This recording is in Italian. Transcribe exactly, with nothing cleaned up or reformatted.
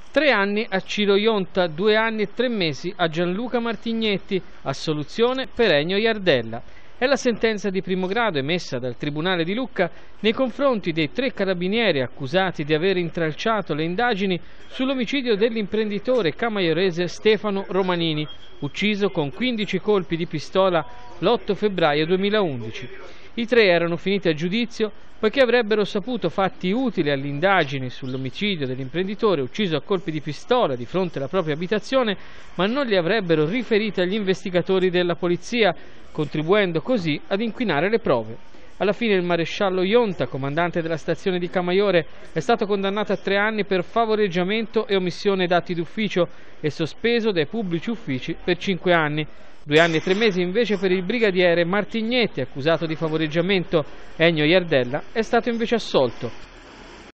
Tre anni a Ciro Ionta, due anni e tre mesi a Gianluca Martignetti, assoluzione per Ennio Iardella. È la sentenza di primo grado emessa dal Tribunale di Lucca nei confronti dei tre carabinieri accusati di aver intralciato le indagini sull'omicidio dell'imprenditore camaiorese Stefano Romanini, ucciso con quindici colpi di pistola l'otto febbraio duemilaundici. I tre erano finiti a giudizio poiché avrebbero saputo fatti utili alle indagini sull'omicidio dell'imprenditore ucciso a colpi di pistola di fronte alla propria abitazione, ma non li avrebbero riferiti agli investigatori della polizia, contribuendo così ad inquinare le prove. Alla fine il maresciallo Ionta, comandante della stazione di Camaiore, è stato condannato a tre anni per favoreggiamento e omissione d'atti d'ufficio e sospeso dai pubblici uffici per cinque anni. Due anni e tre mesi invece per il brigadiere Martignetti, accusato di favoreggiamento. Ennio Iardella è stato invece assolto.